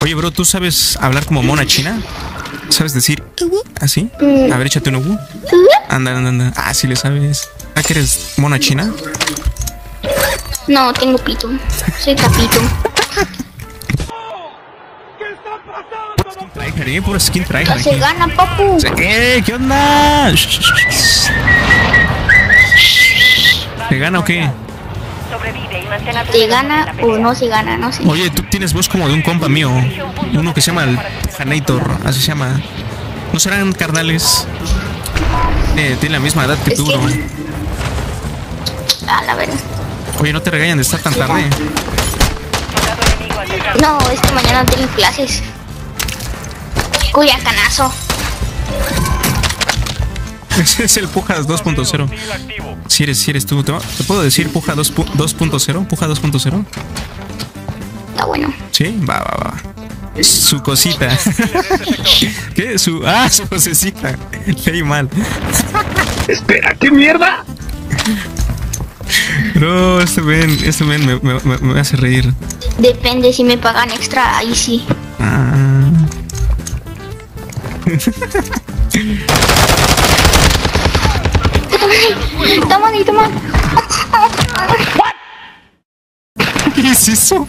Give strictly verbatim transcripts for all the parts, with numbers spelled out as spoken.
Oye, bro, ¿tú sabes hablar como mona china? ¿Sabes decir así? A ver, échate un ubu. Anda, anda, anda. Ah, sí le sabes. ¿Ah, que eres mona china? No, tengo pito. Soy capito. Tryhard, eh, puro skin tryhard. No se gana, papu. ¿Qué? ¿Qué onda? ¿Se gana o qué? ¿Se gana o no se gana? No sé. Oye, tú tienes voz como de un compa mío. Uno que se llama el Janator, así se llama. ¿No serán carnales? Eh, tiene la misma edad que Es tú, que- bro. A la verdad. Oye, no te regañan de estar tan tarde. No, es que mañana tengo clases. Cuyacanazo. Ese es el Pujas dos punto cero. Si eres, si eres tú, ¿te, te puedo decir Puja dos punto cero? ¿Puja dos punto cero? Está bueno. Sí, va, va, va. Su cosita. ¿Qué? Su. Ah, su cosecita. Leí mal. Espera, ¿qué mierda? No, este men, este men me, me, me, me hace reír. Depende si me pagan extra, ahí sí. Ah. Toma, ahí, toma. ¿Qué es eso?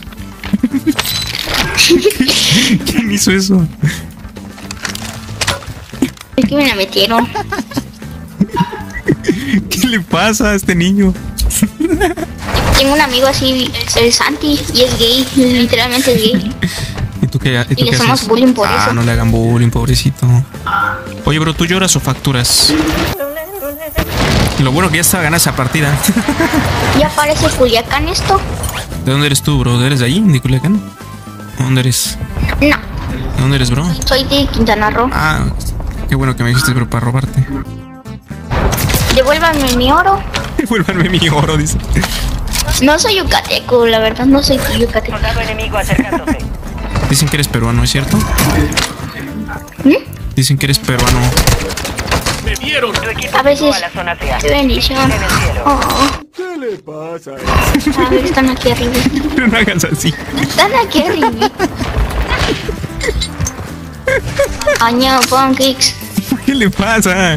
¿Quién hizo eso? Es que me la metieron. ¿Qué le pasa a este niño? Tengo un amigo así, el Santi, y es gay, literalmente es gay. ¿Y tú qué, y tú Y le qué hacemos haces? bullying por Ah, eso. no le hagan bullying, pobrecito. Oye, bro, ¿tú lloras o facturas? Lo bueno que ya estaba ganando esa partida. ¿Ya parece Culiacán esto? ¿De dónde eres tú, bro? ¿Eres de allí, de Culiacán? ¿De dónde eres? No, ¿De dónde eres, bro? soy de Quintana Roo. Ah, qué bueno que me dijiste, bro, para robarte. Devuélvanme mi oro. Devuélvanme mi oro, dice. No soy yucateco, la verdad, no soy yucateco. Dicen que eres peruano, ¿es cierto? ¿Mm? Dicen que eres peruano. A veces. Qué bendición. Oh. ¿Qué le pasa? A ver, están aquí arriba. No hagas así. Están aquí arriba. Año, pancakes. ¿Qué le pasa?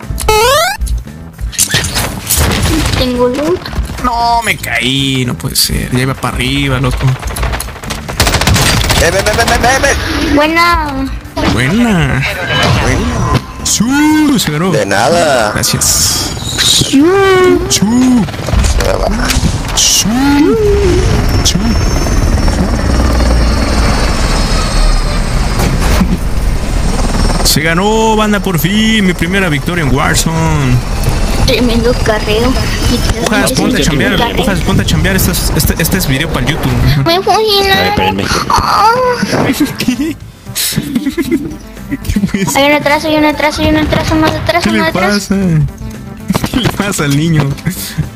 Tengo loot. No, me caí, no puede ser. Ya iba para arriba, loco. ¡Ven, ven, ven, ven, ven, ven! Buena. Buena. Su, se ganó. De nada. Gracias. Su. Su. Su. Se ganó, banda, por fin. Mi primera victoria en Warzone. Tremendo carreo. Pujas, ponte a chambear. Pujas, ponte a chambear. Este es, este, este es video para el YouTube. Me fugilaron. ¿Qué? ¿Qué pues? Hay uno atrás, hay uno atrás, hay uno atrás, más atrás, ¿Qué más le atrás. pasa? ¿Qué le pasa al niño?